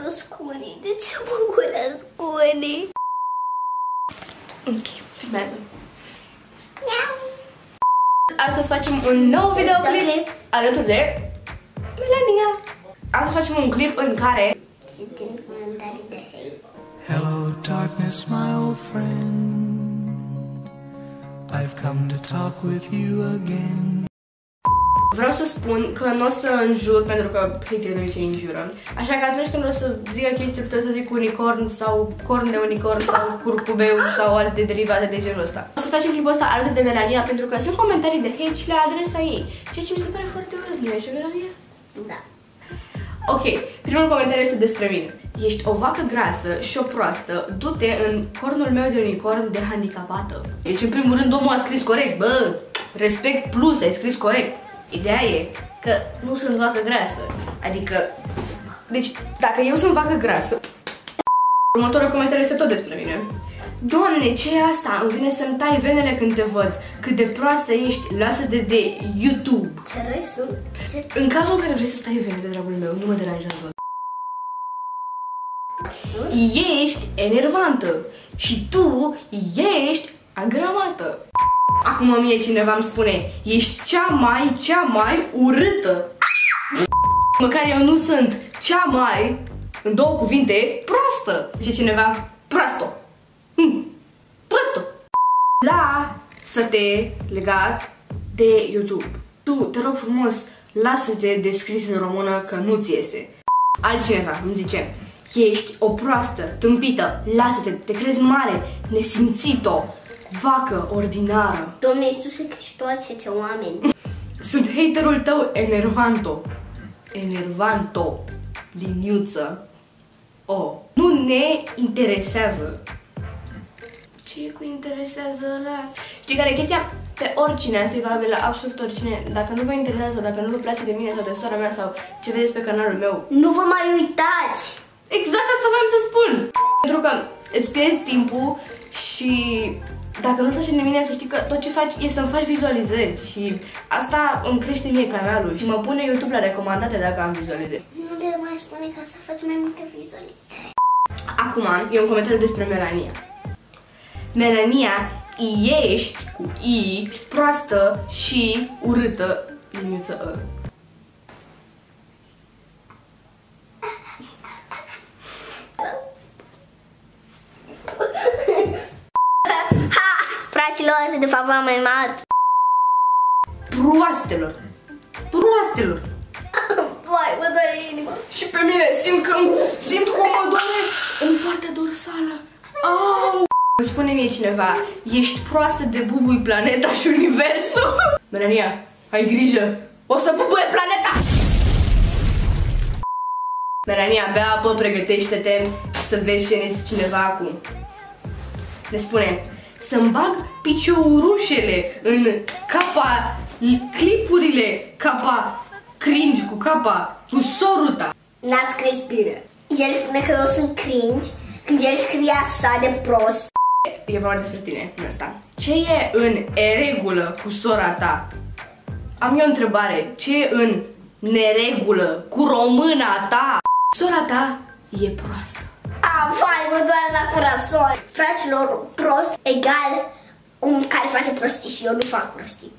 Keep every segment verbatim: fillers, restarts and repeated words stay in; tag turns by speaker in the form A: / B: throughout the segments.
A: urăsc unii? De ce mă urăsc unii?
B: Ok, filmează. Astăzi facem un nou videoclip alături de Melania. Astăzi facem un clip în care
A: citim comentarii de hate.
C: Hello darkness, my old friend. I've come to talk with you again.
B: vreau să spun că nu o să înjur, pentru că haterii de obicei înjură. Așa că atunci când o să zic chestii, trebuie să zic unicorn sau corn de unicorn sau curcubeu sau alte derivate de genul ăsta. O să facem clipul ăsta alături de Melania pentru că sunt comentarii de hate și la adresa ei, ceea ce mi se pare foarte urât, nu ești, Melania?
A: Da.
B: Ok, primul comentariu este despre mine. Ești o vacă grasă și o proastă, du-te în cornul meu de unicorn de handicapată. Deci în primul rând omul a scris corect, bă, respect plus, ai scris corect. Ideea e că nu sunt vacă grasă, adică, deci dacă eu sunt vacă grasă, următorul comentariu este tot despre mine. Doamne, ce e asta? Îmi vine să-mi tai venele când te văd. Cât de proastă ești, lasă-te de YouTube.
A: Ce răi sunt? Ce...
B: În cazul în care vrei să stai venele, dragul meu, nu mă deranjează. Ești enervantă și tu ești agramată. Acum mie cineva îmi spune, ești cea mai, cea mai urâtă. Măcar eu nu sunt cea mai, în două cuvinte, proastă. Zice cineva, proasto. Hm, proasto. La să te legat de YouTube. Tu, te rog frumos, lasă-te de scris în română că nu-ți iese. Altcineva îmi zice, ești o proastă, tâmpită, lasă-te, te crezi mare, nesimțit-o, vacă ordinară.
A: Doamne Iisuse, că și toți aceștia oameni.
B: Sunt haterul tău, enervanto. Enervanto. Liniuță. O. Nu ne interesează. Ce cu interesează ăla? Știi care e chestia? Pe oricine, asta e valabil la absolut oricine. Dacă nu vă interesează, dacă nu vă place de mine sau de sora mea sau ce vedeți pe canalul meu,
A: Nu vă mai uitați!
B: exact asta voiam să spun! Pentru că îți pierzi timpul și dacă nu faci de mine, să știi că tot ce faci e să-mi faci vizualizări și asta îmi crește mie canalul și mă pune YouTube la recomandate dacă am vizualizări.
A: Nu le mai spune ca să faci mai multe vizualizări.
B: Acum e un comentariu despre Melania. Melania, ești cu I, proastă și urâtă, liniuță ă.
A: Fraților, de fapt v-am mai mult.
B: Proastelor. Proastelor.
A: Vai, mă doare inima.
B: Și pe mine simt că simt cum mă doare în partea dorsală. Au! Îmi spune mie cineva, ești proastă de bubui planeta și universul. Melania, ai grijă, o să bubuie planeta. Melania, bea apă, pregătește-te să vezi ce ne zice cineva acum. Ne spune, să-mi bag piciourușele în capa, clipurile, capa cringe cu capa, cu soruta.
A: N-a scris bine. El spune că eu sunt cringe când el scrie așa de prost.
B: E vorba despre tine în asta. Ce e în neregulă cu sora ta? Am eu o întrebare. Ce e în neregulă cu româna ta? Sora ta e proastă.
A: A, vai, mă doare la corazon. Fraților, prost egal un care face prostii și eu nu fac prostii.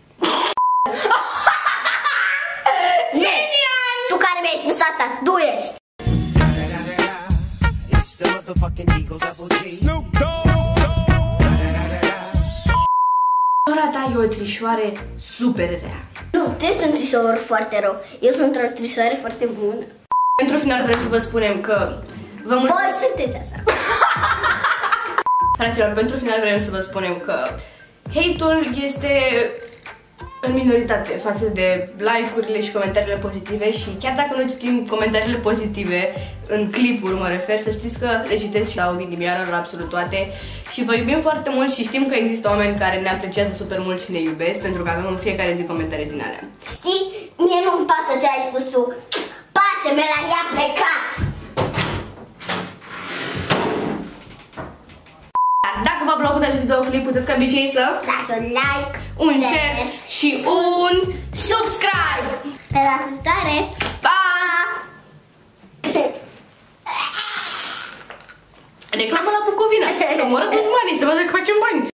B: Genial!
A: Tu care mi-ai spus asta, tu ești.
B: Sora ta e o trișoare super rea.
A: Nu, tu ești un trișor foarte rău. Eu sunt o trișoare foarte bună.
B: Pentru final vrem să vă spunem că vă mulțumesc.
A: Voi sunteți așa.
B: Fraților, pentru final vrem să vă spunem că hate-ul este în minoritate față de like-urile și comentariile pozitive și chiar dacă nu citim comentariile pozitive în clipuri, mă refer, să știți că le citesc și dau inimioară la absolut toate și vă iubim foarte mult și știm că există oameni care ne apreciază super mult și ne iubesc pentru că avem în fiecare zi comentarii din alea.
A: Știi? Mie nu-mi pasă ce ai spus tu. Pace, Melania a plecat.
B: Dacă v-a plăcut acest videoclip, puteți ca obicei să
A: dați un like,
B: un share și un subscribe.
A: Pe la viitoare.
B: Pa! Reclamă la Bucovina, să moră dușmanii, să vadă că facem bani.